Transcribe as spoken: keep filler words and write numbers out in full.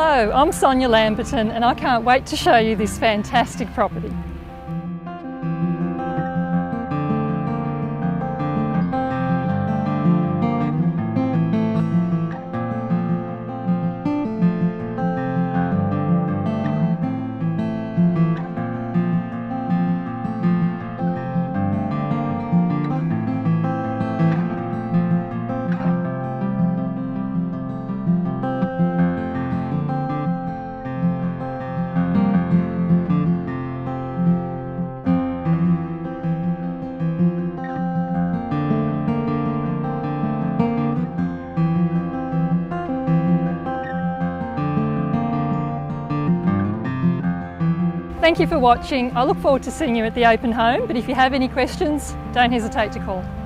Hello, I'm Sonja Lamberton and I can't wait to show you this fantastic property. Thank you for watching. I look forward to seeing you at the open home, but if you have any questions, don't hesitate to call.